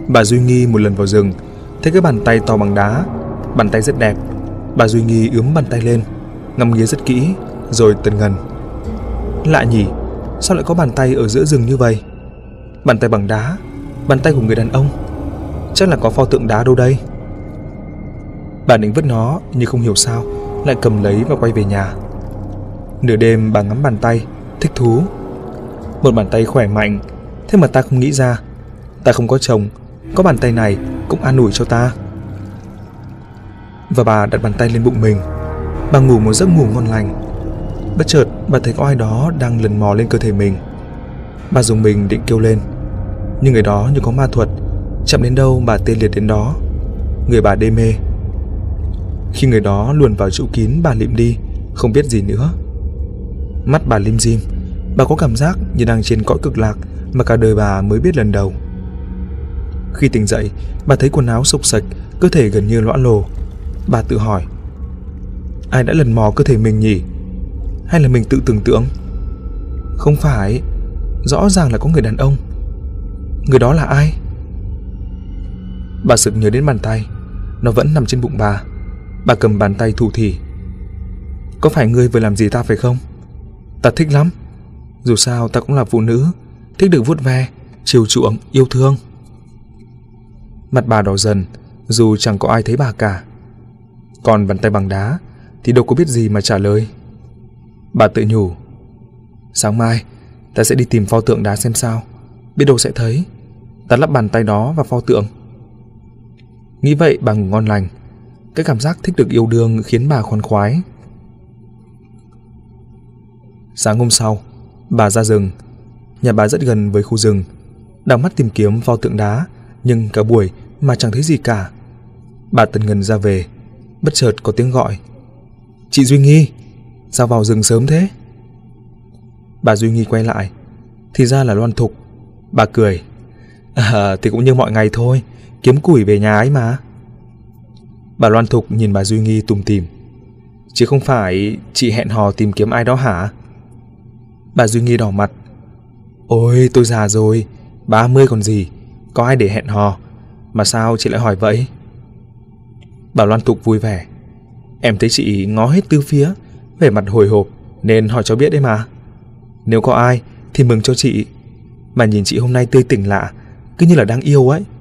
Bà Duy Nghi một lần vào rừng, thấy cái bàn tay to bằng đá. Bàn tay rất đẹp. Bà Duy Nghi ướm bàn tay lên, ngắm nghía rất kỹ, rồi tần ngần. Lạ nhỉ, sao lại có bàn tay ở giữa rừng như vậy? Bàn tay bằng đá, bàn tay của người đàn ông. Chắc là có pho tượng đá đâu đây. Bà định vứt nó, nhưng không hiểu sao lại cầm lấy và quay về nhà. Nửa đêm bà ngắm bàn tay, thích thú. Một bàn tay khỏe mạnh, thế mà ta không nghĩ ra. Ta không có chồng, có bàn tay này cũng an ủi cho ta. Và bà đặt bàn tay lên bụng mình. Bà ngủ một giấc ngủ ngon lành. Bất chợt bà thấy có ai đó đang lần mò lên cơ thể mình. Bà dùng mình định kêu lên, nhưng người đó như có ma thuật, chạm đến đâu bà tê liệt đến đó. Người bà đê mê. Khi người đó luồn vào chỗ kín, bà lịm đi, không biết gì nữa. Mắt bà lim dim. Bà có cảm giác như đang trên cõi cực lạc mà cả đời bà mới biết lần đầu. Khi tỉnh dậy, bà thấy quần áo xộc xệch, cơ thể gần như loãng lồ. Bà tự hỏi, ai đã lần mò cơ thể mình nhỉ? Hay là mình tự tưởng tượng? Không phải, rõ ràng là có người đàn ông. Người đó là ai? Bà sực nhớ đến bàn tay. Nó vẫn nằm trên bụng bà. Bà cầm bàn tay thủ thỉ, có phải ngươi vừa làm gì ta phải không? Ta thích lắm. Dù sao ta cũng là phụ nữ, thích được vuốt ve, chiều chuộng, yêu thương. Mặt bà đỏ dần, dù chẳng có ai thấy bà cả. Còn bàn tay bằng đá thì đâu có biết gì mà trả lời. Bà tự nhủ, sáng mai ta sẽ đi tìm pho tượng đá xem sao, biết đâu sẽ thấy. Ta lắp bàn tay đó vào pho tượng. Nghĩ vậy bà ngủ ngon lành. Cái cảm giác thích được yêu đương khiến bà khoan khoái. Sáng hôm sau, bà ra rừng. Nhà bà rất gần với khu rừng. Đảo mắt tìm kiếm pho tượng đá, nhưng cả buổi mà chẳng thấy gì cả. Bà tần ngần ra về. Bất chợt có tiếng gọi, chị Duy Nghi, sao vào rừng sớm thế? Bà Duy Nghi quay lại, thì ra là Loan Thục. Bà cười, thì cũng như mọi ngày thôi, kiếm củi về nhà ấy mà. Bà Loan Thục nhìn bà Duy Nghi tủm tỉm, chứ không phải chị hẹn hò tìm kiếm ai đó hả? Bà Duy Nghi đỏ mặt, ôi tôi già rồi, 30 còn gì, có ai để hẹn hò, mà sao chị lại hỏi vậy? Bà Loan Thục vui vẻ, em thấy chị ngó hết tứ phía, vẻ mặt hồi hộp nên hỏi cho biết đấy mà. Nếu có ai thì mừng cho chị, mà nhìn chị hôm nay tươi tỉnh lạ, cứ như là đang yêu ấy.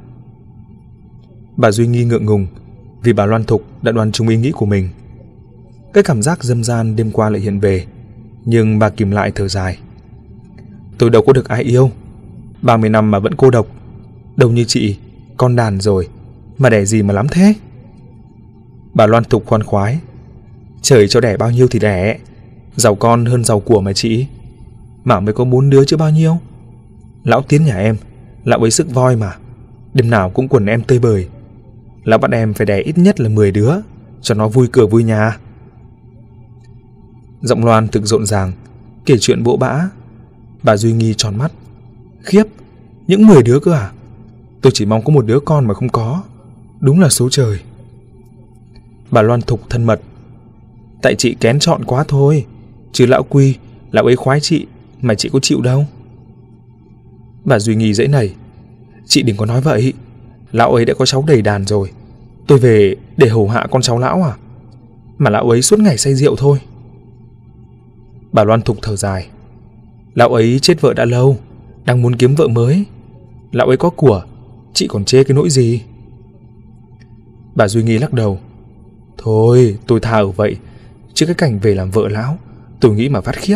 Bà Duy Nghi ngượng ngùng vì bà Loan Thục đã đoán trúng ý nghĩ của mình. Cái cảm giác dâm gian đêm qua lại hiện về, nhưng bà kìm lại thở dài. Tôi đâu có được ai yêu, 30 năm mà vẫn cô độc. Đâu như chị, con đàn rồi, mà đẻ gì mà lắm thế? Bà Loan Thục khoan khoái, trời cho đẻ bao nhiêu thì đẻ, giàu con hơn giàu của mà chị. Mà mới có 4 đứa chứ bao nhiêu. Lão Tiến nhà em, lão ấy sức voi mà, đêm nào cũng quần em tơi bời. Lão bắt em phải đẻ ít nhất là 10 đứa, cho nó vui cửa vui nhà. Giọng Loan thực rộn ràng, kể chuyện bỗ bã. Bà Duy Nghi tròn mắt, khiếp, những 10 đứa cơ à? Tôi chỉ mong có một đứa con mà không có, đúng là số trời. Bà Loan Thục thân mật, tại chị kén chọn quá thôi, chứ lão Quy, lão ấy khoái chị, mà chị có chịu đâu. Bà Duy Nghi dãy nảy, chị đừng có nói vậy, lão ấy đã có cháu đầy đàn rồi, tôi về để hầu hạ con cháu lão à? Mà lão ấy suốt ngày say rượu thôi. Bà Loan Thục thở dài, lão ấy chết vợ đã lâu, đang muốn kiếm vợ mới. Lão ấy có của, chị còn chê cái nỗi gì? Bà Duy Nghi lắc đầu, thôi tôi tha ở vậy, chứ cái cảnh về làm vợ lão, tôi nghĩ mà phát khiếp.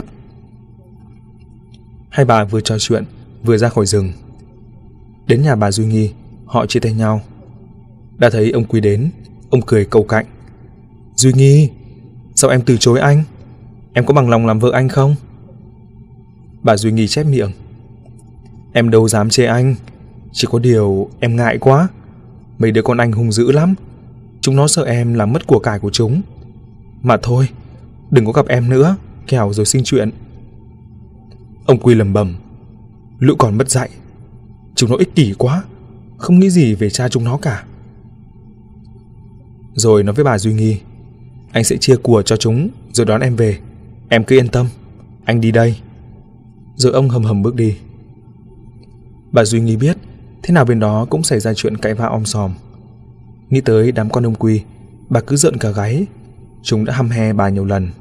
Hai bà vừa trò chuyện vừa ra khỏi rừng. Đến nhà bà Duy Nghi, họ chia tay nhau. Đã thấy ông Quý đến, ông cười cầu cạnh, Duy Nghi, sao em từ chối anh? Em có bằng lòng làm vợ anh không? Bà Duy Nghi chép miệng, em đâu dám chê anh, chỉ có điều em ngại quá. Mấy đứa con anh hung dữ lắm, chúng nó sợ em làm mất của cải của chúng. Mà thôi, đừng có gặp em nữa, kẻo rồi sinh chuyện. Ông Quy lẩm bẩm, lũ còn mất dạy, chúng nó ích kỷ quá, không nghĩ gì về cha chúng nó cả. Rồi nói với bà Duy Nghi, anh sẽ chia của cho chúng rồi đón em về, em cứ yên tâm, anh đi đây. Rồi ông hầm hầm bước đi. Bà Duy Nghi biết thế nào bên đó cũng xảy ra chuyện cãi vã om sòm. Nghĩ tới đám con ông Quy, bà cứ rợn cả gáy. Chúng đã hăm he bà nhiều lần.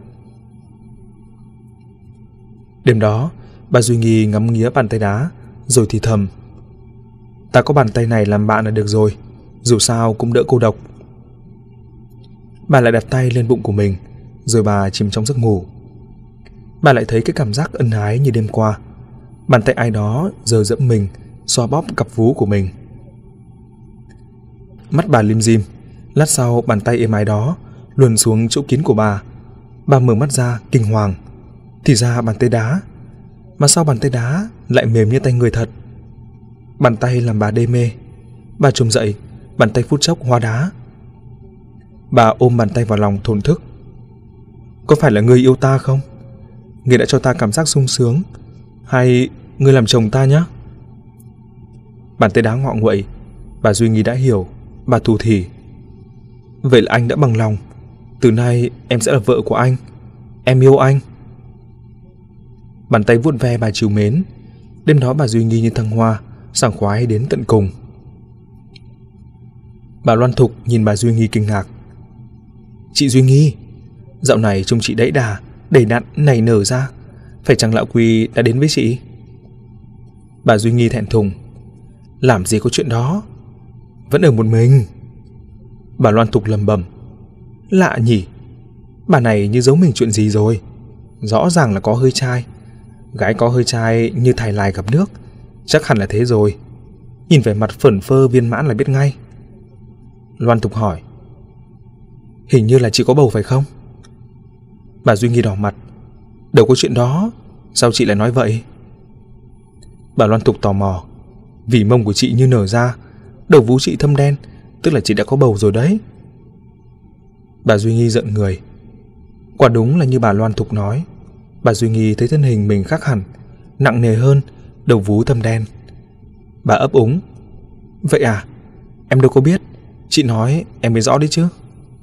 Đêm đó, bà Duy Nghi ngắm nghía bàn tay đá, rồi thì thầm: ta có bàn tay này làm bạn là được rồi, dù sao cũng đỡ cô độc. Bà lại đặt tay lên bụng của mình, rồi bà chìm trong giấc ngủ. Bà lại thấy cái cảm giác ân ái như đêm qua. Bàn tay ai đó giờ dẫm mình, xoa bóp cặp vú của mình. Mắt bà lim dim. Lát sau, bàn tay êm ái đó luồn xuống chỗ kín của bà. Bà mở mắt ra kinh hoàng. Thì ra bàn tay đá. Mà sao bàn tay đá lại mềm như tay người thật? Bàn tay làm bà đê mê. Bà trồm dậy, bàn tay phút chốc hóa đá. Bà ôm bàn tay vào lòng thổn thức. Có phải là ngươi yêu ta không? Ngươi đã cho ta cảm giác sung sướng, hay ngươi làm chồng ta nhé? Bàn tay đá ngọ nguậy. Bà Duy Nghi đã hiểu. Bà thủ thỉ: vậy là anh đã bằng lòng. Từ nay em sẽ là vợ của anh. Em yêu anh. Bàn tay vuốt ve bà trìu mến. Đêm đó bà Duy Nghi như thăng hoa, sảng khoái đến tận cùng. Bà Loan Thục nhìn bà Duy Nghi kinh ngạc. Chị Duy Nghi, dạo này trông chị đẫy đà, đầy đặn, nảy nở ra. Phải chăng lão Quy đã đến với chị? Bà Duy Nghi thẹn thùng: làm gì có chuyện đó, vẫn ở một mình. Bà Loan Thục lầm bầm: lạ nhỉ, bà này như giấu mình chuyện gì rồi. Rõ ràng là có hơi trai. Gái có hơi trai như thải lài gặp nước, chắc hẳn là thế rồi. Nhìn vẻ mặt phởn phơ viên mãn là biết ngay. Loan Thục hỏi: hình như là chị có bầu phải không? Bà Duy Nghi đỏ mặt: đâu có chuyện đó, sao chị lại nói vậy? Bà Loan Thục tò mò: vì mông của chị như nở ra, đầu vú chị thâm đen, tức là chị đã có bầu rồi đấy. Bà Duy Nghi giận người. Quả đúng là như bà Loan Thục nói. Bà Duy Nghi thấy thân hình mình khác hẳn, nặng nề hơn, đầu vú thâm đen. Bà ấp úng: vậy à, em đâu có biết, chị nói em mới rõ đấy chứ.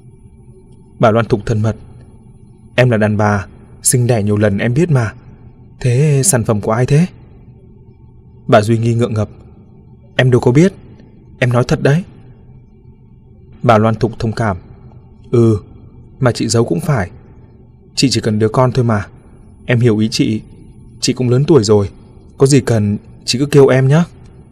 Bà Loan Thục thân mật: em là đàn bà, sinh đẻ nhiều lần em biết mà. Thế sản phẩm của ai thế? Bà Duy Nghi ngượng ngập: em đâu có biết, em nói thật đấy. Bà Loan Thục thông cảm: mà chị giấu cũng phải. Chị chỉ cần đứa con thôi mà. Em hiểu ý chị cũng lớn tuổi rồi, có gì cần chị cứ kêu em nhé.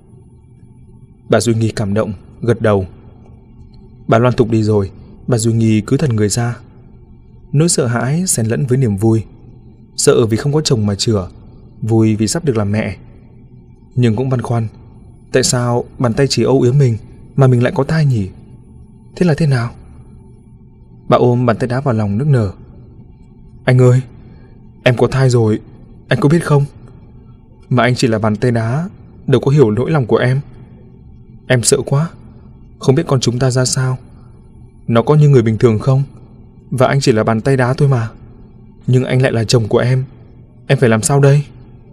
Bà Duy Nghi cảm động, gật đầu. Bà Loan Thục đi rồi, bà Duy Nghi cứ thần người ra. Nỗi sợ hãi xen lẫn với niềm vui. Sợ vì không có chồng mà chửa, vui vì sắp được làm mẹ. Nhưng cũng băn khoăn, tại sao bàn tay chỉ âu yếm mình mà mình lại có thai nhỉ? Thế là thế nào? Bà ôm bàn tay đá vào lòng nức nở: anh ơi, em có thai rồi, anh có biết không? Mà anh chỉ là bàn tay đá, đâu có hiểu nỗi lòng của em. Em sợ quá, không biết con chúng ta ra sao. Nó có như người bình thường không? Và anh chỉ là bàn tay đá thôi mà. Nhưng anh lại là chồng của em phải làm sao đây?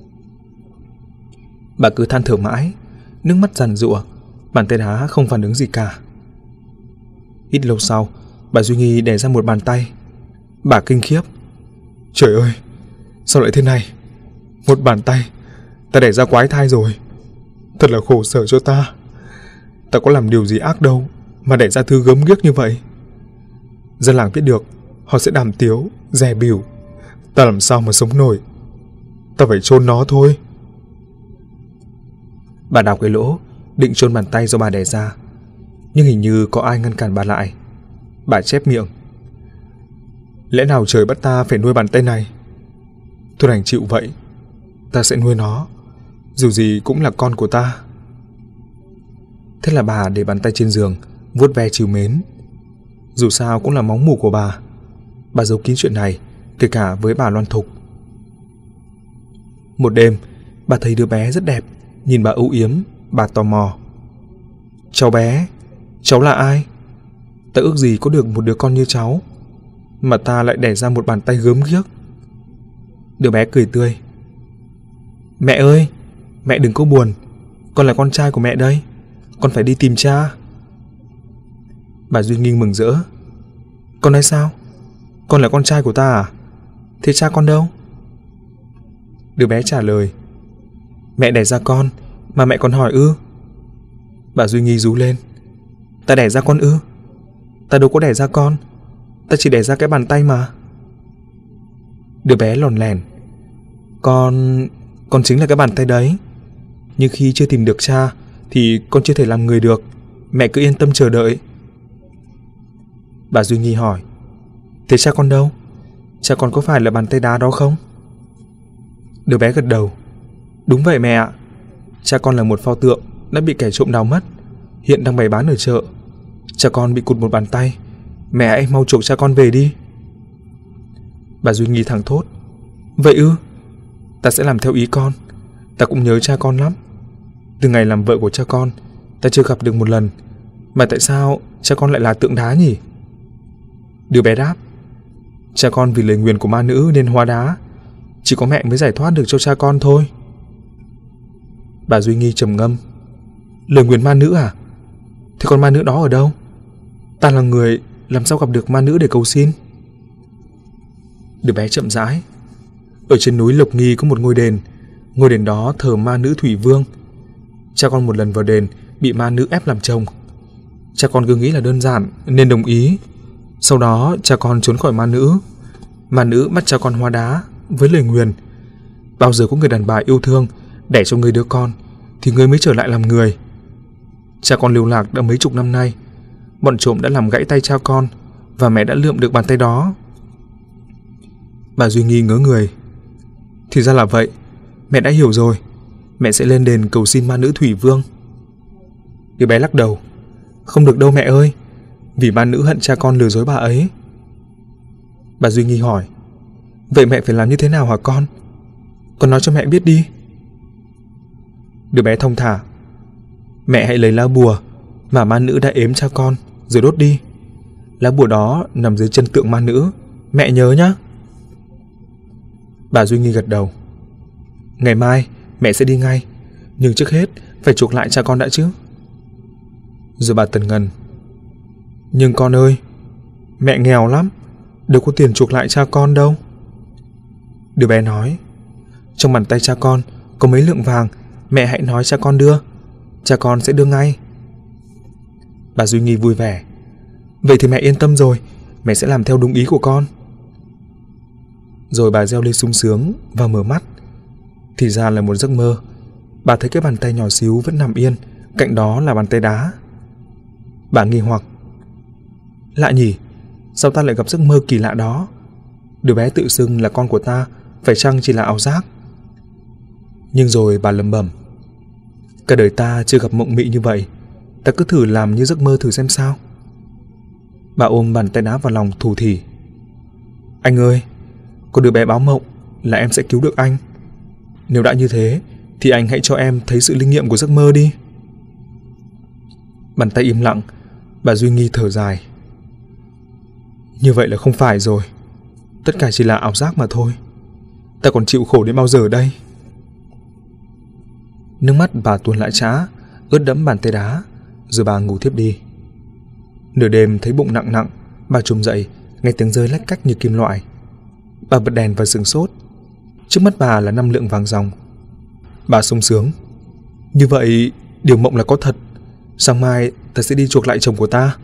Bà cứ than thở mãi, nước mắt giàn giụa. Bàn tay đá không phản ứng gì cả. Ít lâu sau, bà Duy Nghi đẻ ra một bàn tay. Bà kinh khiếp: trời ơi, sao lại thế này? Một bàn tay, ta đẻ ra quái thai rồi. Thật là khổ sở cho ta. Ta có làm điều gì ác đâu mà đẻ ra thứ gớm ghiếc như vậy. Dân làng biết được, họ sẽ đàm tiếu, dè bỉu. Ta làm sao mà sống nổi. Ta phải chôn nó thôi. Bà đào cái lỗ, định chôn bàn tay do bà đẻ ra, nhưng hình như có ai ngăn cản bà lại. Bà chép miệng: lẽ nào trời bắt ta phải nuôi bàn tay này? Thôi đành chịu vậy. Ta sẽ nuôi nó, dù gì cũng là con của ta. Thế là bà để bàn tay trên giường, vuốt ve trìu mến. Dù sao cũng là máu mủ của bà. Bà giấu kín chuyện này, kể cả với bà Loan Thục. Một đêm, bà thấy đứa bé rất đẹp. Nhìn bà âu yếm, bà tò mò: cháu bé, cháu là ai? Ta ước gì có được một đứa con như cháu, mà ta lại đẻ ra một bàn tay gớm ghiếc. Đứa bé cười tươi: mẹ ơi, mẹ đừng có buồn. Con là con trai của mẹ đây. Con phải đi tìm cha. Bà Duy Nghi mừng rỡ: con nói sao? Con là con trai của ta à? Thế cha con đâu? Đứa bé trả lời: mẹ đẻ ra con mà mẹ còn hỏi ư? Bà Duy Nghi rú lên. Ta đẻ ra con ư? Ta đâu có đẻ ra con. Ta chỉ đẻ ra cái bàn tay mà. Đứa bé lòn lẻn. Con chính là cái bàn tay đấy. Nhưng khi chưa tìm được cha thì con chưa thể làm người được. Mẹ cứ yên tâm chờ đợi. Bà Duy Nghi hỏi. Thế cha con đâu? Cha con có phải là bàn tay đá đó không? Đứa bé gật đầu. Đúng vậy mẹ ạ. Cha con là một pho tượng đã bị kẻ trộm đào mất, hiện đang bày bán ở chợ. Cha con bị cụt một bàn tay. Mẹ hãy mau chuộc cha con về đi. Bà Duy Nghi thẳng thốt. Vậy ư? Ta sẽ làm theo ý con. Ta cũng nhớ cha con lắm. Từ ngày làm vợ của cha con, ta chưa gặp được một lần. Mà tại sao cha con lại là tượng đá nhỉ? Đứa bé đáp. Cha con vì lời nguyền của ma nữ nên hóa đá. Chỉ có mẹ mới giải thoát được cho cha con thôi. Bà Duy Nghi trầm ngâm. Lời nguyền ma nữ à? Thế còn ma nữ đó ở đâu? Ta là người, làm sao gặp được ma nữ để cầu xin? Đứa bé chậm rãi. Ở trên núi Lộc Nghi có một ngôi đền. Ngôi đền đó thờ ma nữ Thủy Vương. Cha con một lần vào đền bị ma nữ ép làm chồng. Cha con cứ nghĩ là đơn giản nên đồng ý. Sau đó cha con trốn khỏi ma nữ. Ma nữ bắt cha con hóa đá với lời nguyền. Bao giờ có người đàn bà yêu thương đẻ cho người đứa con thì người mới trở lại làm người. Cha con lưu lạc đã mấy chục năm nay. Bọn trộm đã làm gãy tay cha con và mẹ đã lượm được bàn tay đó. Bà Duy Nghi ngớ người. Thì ra là vậy. Mẹ đã hiểu rồi. Mẹ sẽ lên đền cầu xin ma nữ Thủy Vương. Đứa bé lắc đầu. Không được đâu mẹ ơi. Vì ma nữ hận cha con lừa dối bà ấy. Bà Duy Nghi hỏi. Vậy mẹ phải làm như thế nào hả con? Con nói cho mẹ biết đi. Đứa bé thong thả. Mẹ hãy lấy lá bùa mà ma nữ đã ếm cha con rồi đốt đi. Lá bùa đó nằm dưới chân tượng ma nữ. Mẹ nhớ nhá. Bà Duy Nghi gật đầu. Ngày mai mẹ sẽ đi ngay. Nhưng trước hết phải chuộc lại cha con đã chứ. Rồi bà Tần ngần. Nhưng con ơi, mẹ nghèo lắm, đâu có tiền chuộc lại cha con đâu. Đứa bé nói. Trong bàn tay cha con có mấy lượng vàng. Mẹ hãy nói cha con đưa. Cha con sẽ đưa ngay. Bà Duy Nghi vui vẻ. Vậy thì mẹ yên tâm rồi. Mẹ sẽ làm theo đúng ý của con. Rồi bà reo lên sung sướng và mở mắt. Thì ra là một giấc mơ. Bà thấy cái bàn tay nhỏ xíu vẫn nằm yên. Cạnh đó là bàn tay đá. Bà nghi hoặc. Lạ nhỉ, sao ta lại gặp giấc mơ kỳ lạ đó? Đứa bé tự xưng là con của ta, phải chăng chỉ là ảo giác? Nhưng rồi bà lẩm bẩm. Cả đời ta chưa gặp mộng mị như vậy. Ta cứ thử làm như giấc mơ thử xem sao. Bà ôm bàn tay đá vào lòng thủ thỉ. Anh ơi, có đứa bé báo mộng là em sẽ cứu được anh. Nếu đã như thế thì anh hãy cho em thấy sự linh nghiệm của giấc mơ đi. Bàn tay im lặng. Bà Duy Nghi thở dài. Như vậy là không phải rồi. Tất cả chỉ là ảo giác mà thôi. Ta còn chịu khổ đến bao giờ đây? Nước mắt bà tuôn lại trã, ướt đẫm bàn tay đá. Rồi bà ngủ thiếp đi. Nửa đêm thấy bụng nặng nặng. Bà trồm dậy, nghe tiếng rơi lách cách như kim loại. Bà bật đèn và sửng sốt. Trước mắt bà là 5 lượng vàng ròng. Bà sung sướng. Như vậy điều mộng là có thật. Sáng mai ta sẽ đi chuộc lại chồng của ta.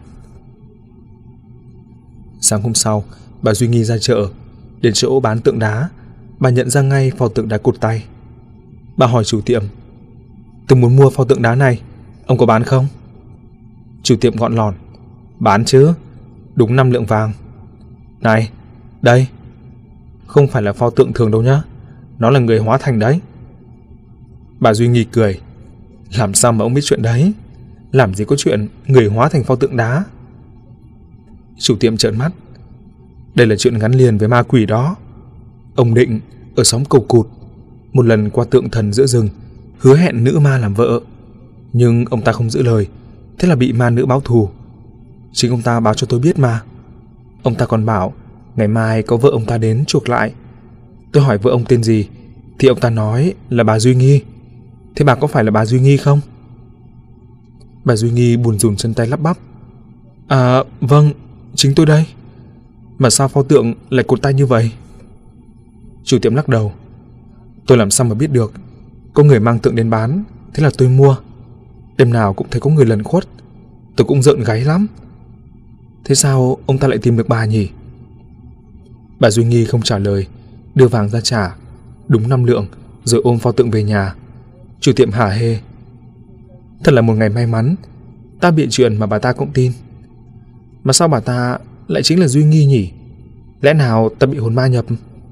Sáng hôm sau, bà Duy Nghi ra chợ. Đến chỗ bán tượng đá, bà nhận ra ngay pho tượng đá cụt tay. Bà hỏi chủ tiệm. Tôi muốn mua pho tượng đá này, ông có bán không? Chủ tiệm gọn lòn. Bán chứ, đúng 5 lượng vàng. Này, đây. Không phải là pho tượng thường đâu nhá. Nó là người hóa thành đấy. Bà Duy Nghi cười. Làm sao mà ông biết chuyện đấy? Làm gì có chuyện người hóa thành pho tượng đá. Chủ tiệm trợn mắt. Đây là chuyện gắn liền với ma quỷ đó. Ông Định ở xóm Cầu Cụt một lần qua tượng thần giữa rừng, hứa hẹn nữ ma làm vợ. Nhưng ông ta không giữ lời. Thế là bị ma nữ báo thù. Chính ông ta báo cho tôi biết mà. Ông ta còn bảo ngày mai có vợ ông ta đến chuộc lại. Tôi hỏi vợ ông tên gì thì ông ta nói là bà Duy Nghi. Thế bà có phải là bà Duy Nghi không? Bà Duy Nghi buồn rùn chân tay lắp bắp. À vâng, chính tôi đây. Mà sao pho tượng lại cụt tay như vậy? Chủ tiệm lắc đầu. Tôi làm sao mà biết được. Có người mang tượng đến bán, thế là tôi mua. Đêm nào cũng thấy có người lẩn khuất, tôi cũng rợn gáy lắm. Thế sao ông ta lại tìm được bà nhỉ? Bà Duy Nghi không trả lời, đưa vàng ra trả, đúng 5 lượng, rồi ôm pho tượng về nhà. Chủ tiệm hả hê: thật là một ngày may mắn, ta bịa chuyện mà bà ta cũng tin. Mà sao bà ta lại chính là Duy Nghi nhỉ? Lẽ nào ta bị hồn ma nhập?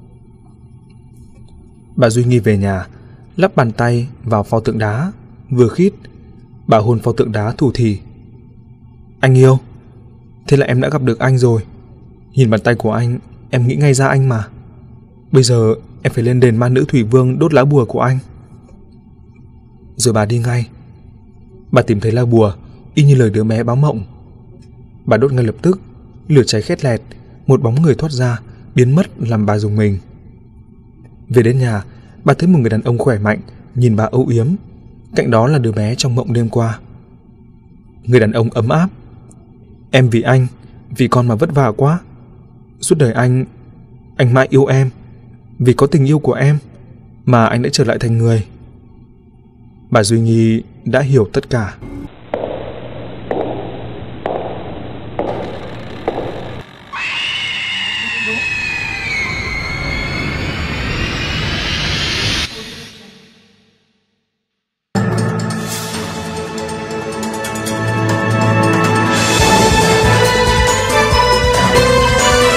Bà Duy Nghi về nhà, lắp bàn tay vào pho tượng đá, vừa khít, bà hôn pho tượng đá thủ thỉ: anh yêu, thế là em đã gặp được anh rồi. Nhìn bàn tay của anh, em nghĩ ngay ra anh mà. Bây giờ em phải lên đền ma nữ Thủy Vương đốt lá bùa của anh. Rồi bà đi ngay. Bà tìm thấy lá bùa, y như lời đứa bé báo mộng. Bà đốt ngay lập tức, lửa cháy khét lẹt, một bóng người thoát ra, biến mất làm bà rùng mình. Về đến nhà, bà thấy một người đàn ông khỏe mạnh, nhìn bà âu yếm. Cạnh đó là đứa bé trong mộng đêm qua. Người đàn ông ấm áp: em vì con mà vất vả quá. Suốt đời anh mãi yêu em. Vì có tình yêu của em mà anh đã trở lại thành người. Bà Duy Nghi đã hiểu tất cả.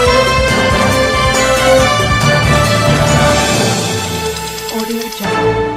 Audio Jungle.